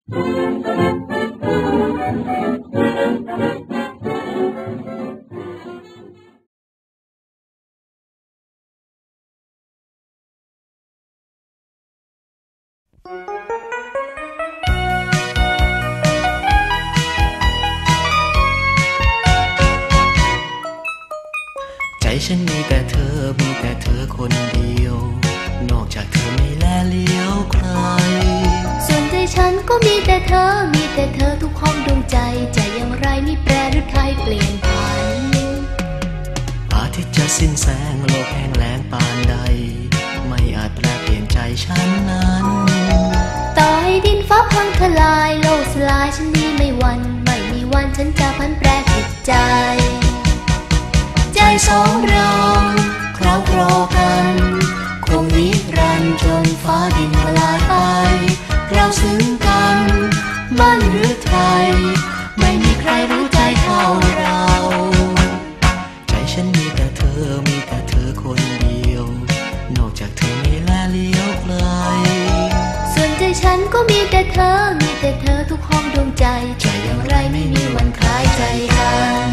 ใจฉันมีแต่เธอมีแต่เธอคนเดียวนอกจากเธอไม่แลเลี้ยวใครส่วนใจฉันก็มีแต่เธอมีแต่เธอทุกห้องดวงใจใจอย่างไรไม่แปรหรือใครเปลี่ยนผันอาทิตย์จะสิ้นแสงโลกแห้งแล้งปานใดไม่อาจแปลเปลี่ยนใจฉันนั้นต่อให้ดินฟ้าพังทลายโลกสลายฉันนี้ไม่หวั่นไม่มีวันฉันจะพันแปรจิตใจใจสองเราคราวครอกันคงนิรันดร์จนฟ้าดินละลายไปเราซึ้งกันมั่นหรือไทยไม่มีใครรู้ใจเท่าเราใจฉันมีแต่เธอมีแต่เธอคนเดียวนอกจากเธอไม่แลเลี้ยวใครส่วนใจฉันก็มีแต่เธอมีแต่เธอทุกห้องดวงใจใจอย่างไรไม่มีวันคล้ายใจกัน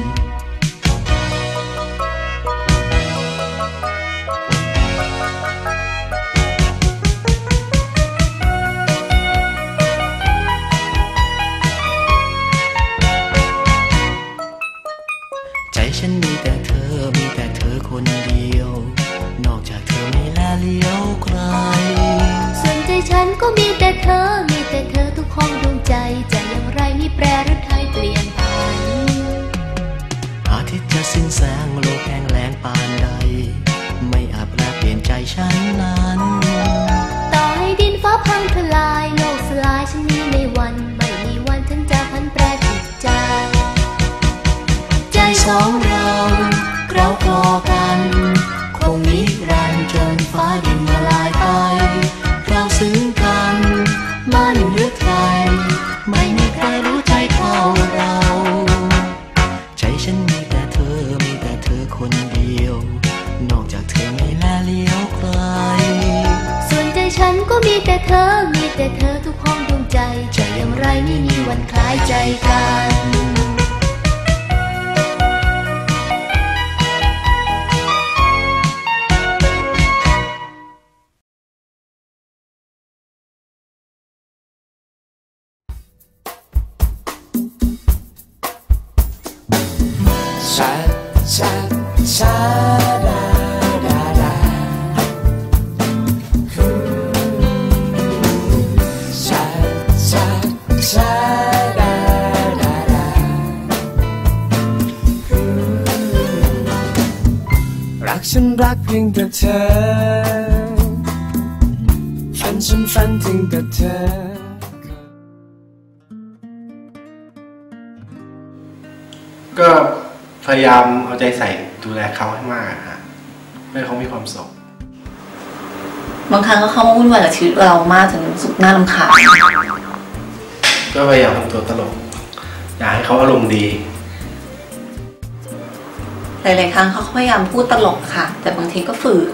ใจฉันมีแต่เธอมีแต่เธอคนเดียวนอกจากเธอไม่แลเลี้ยวใครส่วนใจฉันก็มีแต่เธอมีแต่เธอทุกห้องดวงใจใจอย่างไรไม่แปรหรือไทยเปลี่ยนผันอาทิตย์จะสิ้นแสงโลกแห้งแล้งปานใดไม่อาจแปลเปลี่ยนใจฉันนั้นต่อให้ดินฟ้าพังทลายโลกสลายฉันนี้ไม่หวั่นไม่มีวันฉันจะพันแปรจิตใจใจสองเราเราคลอกันคงนิรันดร์จนฟ้าดินละลายไปเราซึ้งกันมั่นหรือไทยไม่มีใครรู้ใจเท่าเราใจฉันมีแต่เธอมีแต่เธอคนเดียวนอกจากเธอไม่แลเลี้ยวใครส่วนใจฉันก็มีแต่เธอมีแต่เธอทุกห้องดวงใจใจอย่างไรไม่มีวันคล้ายใจกันชาชาชาดาดาดาชาชาชาดาดาดารักฉันรักเพียงแต่เธอฝันฉันฝันถึงแต่เธอก็พยายามเอาใจใส่ดูแลเขาให้มากฮะเพื่อเขามีความสุขบางครั้งก็เข้ามาวุ่นวายกับชีวิตเรามากจนสุดน่ารำคาญก็พยายามทำตัวตลกอยากให้เขาอารมณ์ดีหลายๆครั้งเขาพยายามพูดตลกค่ะแต่บางทีก็ฝืน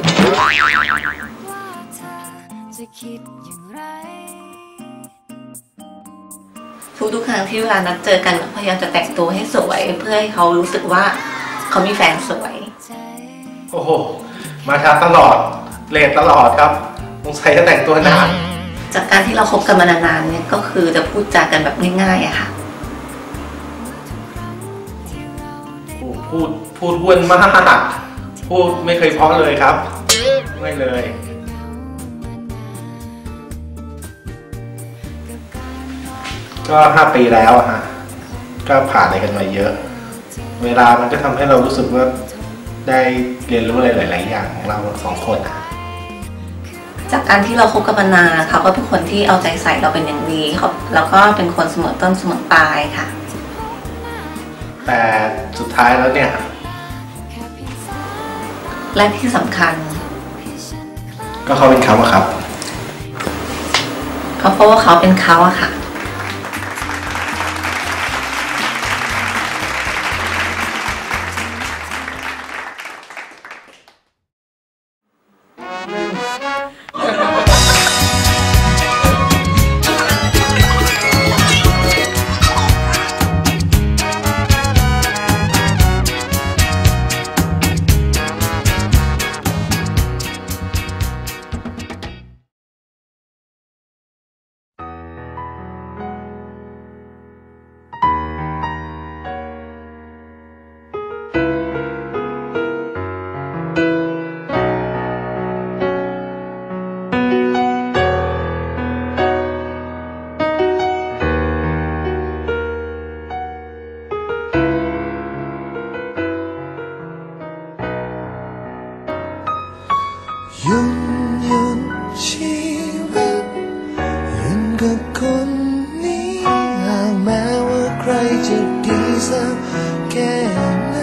ทุกครั้งที่เวลานัดเจอกันพยายามจะแต่งตัวให้สวยเพื่อให้เขารู้สึกว่าเขามีแฟนสวยโอ้โหมาช้าตลอดเลทตลอดครับสงสัยจะแต่งตัวนานจากการที่เราคบกันมานานๆเนี่ยก็คือจะพูดจากันแบบง่ายๆอะค่ะพูดวนมากพูดไม่เคยเพราะเลยครับไม่เลยก็5 ปีแล้วฮะก็ผ่านอะไรกันมาเยอะเวลามันก็ทำให้เรารู้สึกว่าได้เรียนรู้อะไรหลายๆอย่างของเรา2 คนจากการที่เราคบกันมานานเขาก็เป็นคนที่เอาใจใส่เราเป็นอย่างดีแล้วก็เป็นคนเสมอต้นเสมอปลายค่ะแต่สุดท้ายแล้วเนี่ยและที่สำคัญก็เขาเป็นเขาอะครับเพราะว่าเขาเป็นเขาอะค่ะกับคนนี้หากแม้ว่าใครจะดีสักแค่ไหน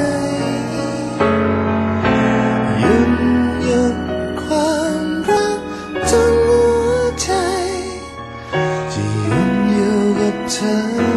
ยืนหยัดความรักทั้งหัวใจจะยืนอยู่กับเธอ